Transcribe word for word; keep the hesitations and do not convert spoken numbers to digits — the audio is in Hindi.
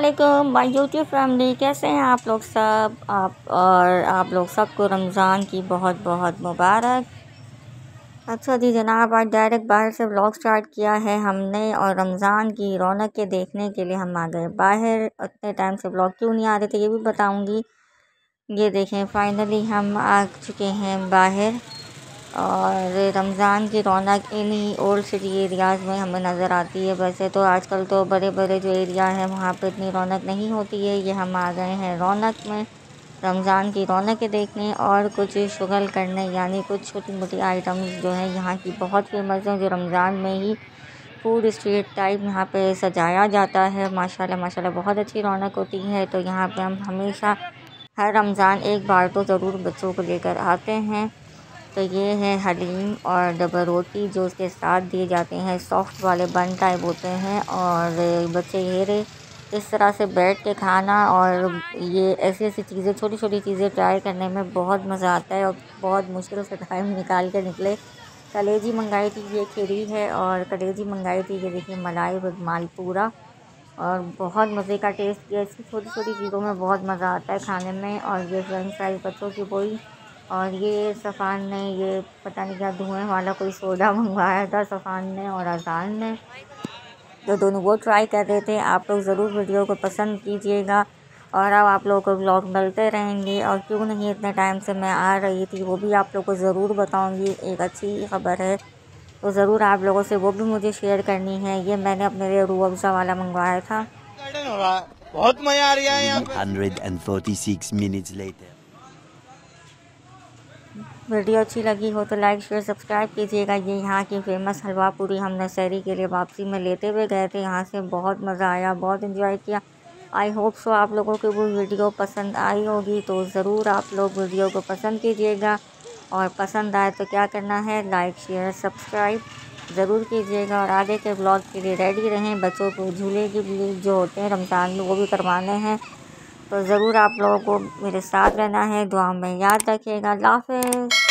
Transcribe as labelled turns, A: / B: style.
A: वालेकुम माय यूट्यूब फैमिली, कैसे हैं आप लोग सब। आप और आप लोग सबको रमज़ान की बहुत बहुत मुबारक। अच्छा जी जनाब, आज डायरेक्ट बाहर से व्लॉग स्टार्ट किया है हमने और रमज़ान की रौनक के देखने के लिए हम आ गए बाहर। उतने टाइम से व्लॉग क्यों नहीं आ रहे थे ये भी बताऊंगी। ये देखें फाइनली हम आ चुके हैं बाहर और रमज़ान की रौनक इन्हीं ओल्ड सिटी एरियाज़ में हमें नज़र आती है। वैसे तो आजकल तो बड़े बड़े जो एरिया हैं वहाँ पे इतनी रौनक नहीं होती है। ये हम आ गए हैं रौनक में, रमज़ान की रौनकें देखने और कुछ शुगल करने, यानी कुछ छोटी मोटी आइटम्स जो हैं यहाँ की बहुत फेमस हैं, जो रमज़ान में ही फूड स्ट्रीट टाइप यहाँ पे सजाया जाता है। माशाल्लाह माशाल्लाह बहुत अच्छी रौनक होती है। तो यहाँ पे हम हमेशा हर रमज़ान एक बार तो ज़रूर बच्चों को लेकर आते हैं। तो ये है हलीम और डबल रोटी जो उसके साथ दिए जाते हैं, सॉफ्ट वाले बन टाइप होते हैं। और बच्चे ये रहे इस तरह से बैठ के खाना और ये ऐसी ऐसी चीज़ें, छोटी छोटी चीज़ें ट्राई करने में बहुत मज़ा आता है और बहुत मुश्किल से टाइम निकाल के निकले। कलेजी मंगाई थी, ये खीरी है और कलेजी मंगाई थी, ये देखिए मलाई विद मालपूरा, और बहुत मज़े का टेस्ट किया। इसकी छोटी छोटी चीज़ों में बहुत मज़ा आता है खाने में। और ये फ्रेंच फ्राइज बच्चों की वही, और ये सफ़ान ने ये पता नहीं क्या धुएं वाला कोई सोडा मंगवाया था सफ़ान ने और अजान ने, तो दोनों वो ट्राई कर रहे थे। आप लोग ज़रूर वीडियो को पसंद कीजिएगा और अब आप लोगों को व्लॉग मिलते रहेंगे। और क्यों नहीं इतने टाइम से मैं आ रही थी वो भी आप लोगों को ज़रूर बताऊंगी। एक अच्छी खबर है तो ज़रूर आप लोगों से वो भी मुझे शेयर करनी है। ये मैंने अपने लिए रूह अफ़ज़ा वाला मंगवाया था।
B: बहुत मज़ा आ रहा है यहाँ पे।
C: one hundred forty-six minutes later.
A: Video अच्छी लगी हो तो लाइक शेयर सब्सक्राइब कीजिएगा। ये यहाँ की फ़ेमस हलवा पूरी हमने सहरी के लिए वापसी में लेते हुए गए थे। यहाँ से बहुत मज़ा आया, बहुत एंजॉय किया। आई होप सो आप लोगों को वो वीडियो पसंद आई होगी। तो ज़रूर आप लोग वीडियो को पसंद कीजिएगा और पसंद आए तो क्या करना है, लाइक शेयर सब्सक्राइब ज़रूर कीजिएगा। और आगे के ब्लॉग के लिए रेडी रहें। बच्चों को झूले की भी जो होते हैं रमज़ान में वो भी करवाने हैं, तो ज़रूर आप लोगों को मेरे साथ रहना है। दुआ में याद रखिएगा। अल्लाह हाफ़िज़।